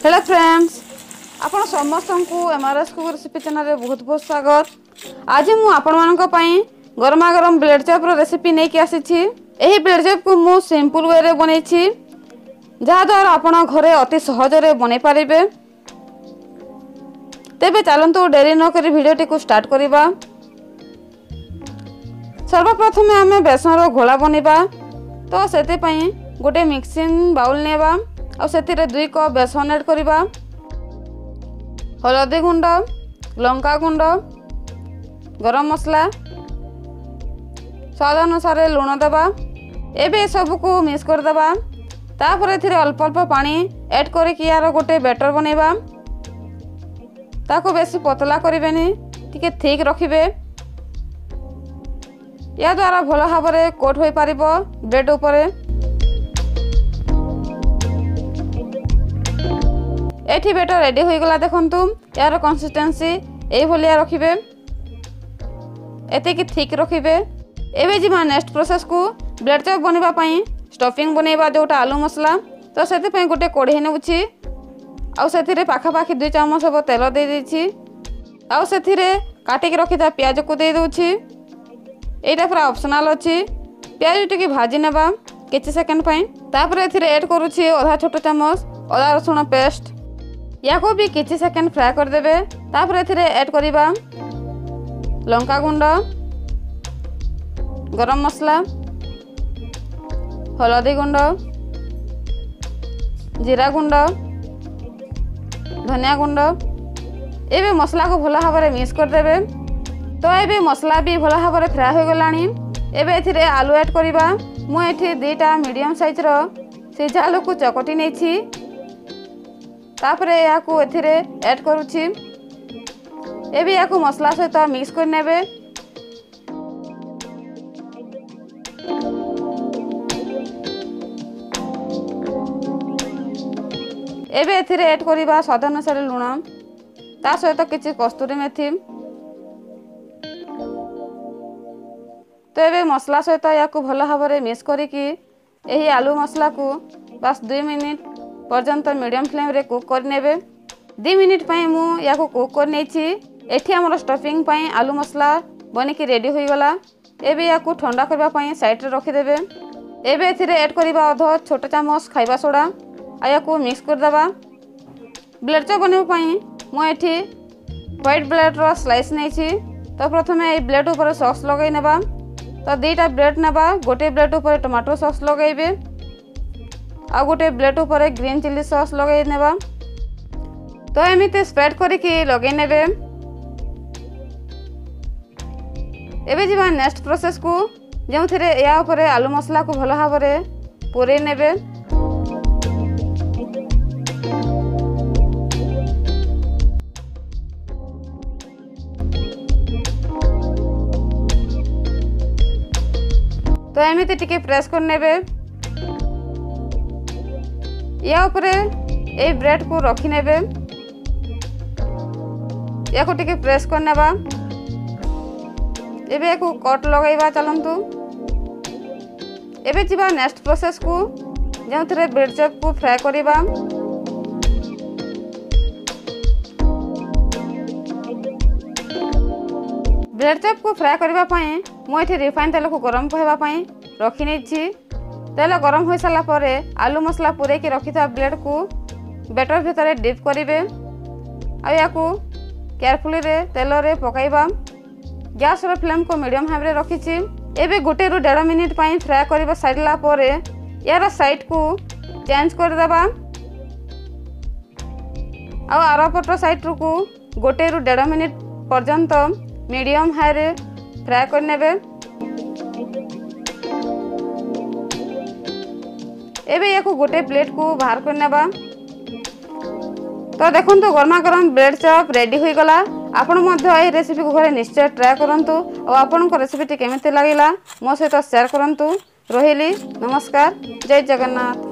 Hello friends, आपण समस्त को एमआरएस को रेसिपी चैनल बहुत बहुत स्वागत। आज मु आपण मानक पई गरमा गरम ब्रेड चॉप रो रेसिपी नै कि आसी छी। एही ब्रेड चॉप को मु सिंपल वे रे बनै छी, जहा द्वारा आपण घरे अति सहज रे बनै पारिबे। तेबे चलंतु देरी न करी वीडियोटी को स्टार्ट करिबा। सर्वप्रथम आमे बेसन रो घोला बनेबा। तो सेते पई गोटे मिक्सिंग बाउल नेबा और सेतिरे 2 कप बेसन ऐड करिबा। हलदी गुंड, लंका गुंड, गरम मसला, स्वाद अनुसार लुण देबा। एबे सब को मिक्स कर देबा। तापर एथिरे अल्प अल्प पानी ऐड करके यार गोटे बैटर बनेबा। ताको बेसी पतला करिबेनी, टिके ठीक रखिबे। या द्वारा भल भाबरे कोट होई पारिबो ब्रेड ऊपर। एठी बैटर रेडी हो गला। देखंतु यार कंसिस्टेंसी ए भलिया रखिबे, एते कि ठीक रखिबे। एबे जिमा नेक्स्ट प्रोसेस को ब्रेड चॉप बनेबा पई स्टफिंग बनेबा जोटा आलू मसला। तो सेते पई गोटे कढ़ी नेउछि आ सेथिरे पाखा पाखी 2 चम्मच सब तेल दे देछि आ सेथिरे काटी के रखिता प्याज को दे दोछि। एटा पूरा ऑप्शनल अछि। प्याज टिके भाजी नेबा किछि सेकंड पई। तापर एथिरे ऐड करूछि आधा छोटा चम्मच अदा रसुण पेस्ट। या को भी किछि सेकंड फ्राई कर देबे। तापर एथिरे ऐड करिबा लंका गुंड, गरम मसला, हलदी गुंड, जीरा गुंड, धनिया गुंड। एबे मसला को भला भाबरे मिक्स कर देबे। तो एबे मसला भी भला भाबरे फ्राई हो गलानी। एबे एथिरे आलू ऐड करिबा। मु एठी 2टा मीडियम साइज रो सिझा आलू को चकटी नेछि। तापरे या को एथिरे ऐड करूछि। एबे या को मसला सहित मिक्स कर नेबे। एबे एथिरे ऐड करिबा स्वाद अनुसार लुण, ता सहित किछि कस्तूरी मेथी। तो एबे मसला सहित या को भल भाबरे मिक्स करिकि एही आलू मसला को बस 2 मिनिट पर्यंत मीडियम फ्लेम रे कुक कर नेबे। 2 मिनिट पई मु या को कुक कर नेछि। एठी हमर स्टफिंग पई आलू मसला बनिकी रेडी होई गला। एबे या को ठंडा करबा पई साइड रे रखि देबे। एबे एथिरे ऐड करिबा आधा छोटा चम्मच खाइबा सोडा आ या को मिक्स कर देबा। ब्रेड चॉप बनेबा पई मु एठी व्हाइट ब्रेड रो स्लाइस नेछि। तो प्रथमे ए ब्रेड ऊपर सॉस लगाई नेबा। तो 2टा ब्रेड नेबा। गोटे ब्रेड ऊपर टमाटो सॉस लगाइबे आ गोटे ब्रेड ऊपर ग्रीन चिली सॉस लगाई नेबा। तो एमिते स्प्रेड करके लगे नेबे। एबे जिबा नेक्स्ट प्रोसेस को, जेउथिरे या ऊपर आलू मसला को भल भाबरे पुरे नेबे। तो एमिते टिके प्रेस कर नेबे। या ऊपर ए ब्रेड को रखी नेबे। या को टिके प्रेस कर नेबा। एबे को कट लगाइबा। चलंतु एबे जिबा नेक्स्ट प्रोसेस को, जेउथिरे ब्रेड चॉप को फ्राई करिबा। ब्रेड चॉप को फ्राई करबा पई मु एठी रिफाइन तेल को गरम होइबा पई रखि नेछि। तेल गरम हो सारा पर आलू मसला पूरे की रखी था ब्रेड को बैटर भितर डिप करेंगे। आ को केयरफुली रे तेल रे पकाइबा। गैस रो फ्लेम को मीडियम हाई रे रखी। एबे 1 ରୁ 1.5 मिनिट पई फ्राई करबा। साइडला पर यार साइड को चेंज कर देबा। आ आरपट साइड को 1 ରୁ 1.5 मिनिट पर्यंत मीडियम हाई रे फ्राई कर नेबे। एबे या को गोटे प्लेट को बाहर कर नेबा। तो देखंतु गरमा गरम ब्रेड चॉप रेडी होई गला। आपण मध्य ए रेसिपी को घरे निश्चय ट्राई करंतु और आपण को रेसिपी केमिति लागिला मो सहित शेयर करंतु। रहिली, नमस्कार, जय जगन्नाथ।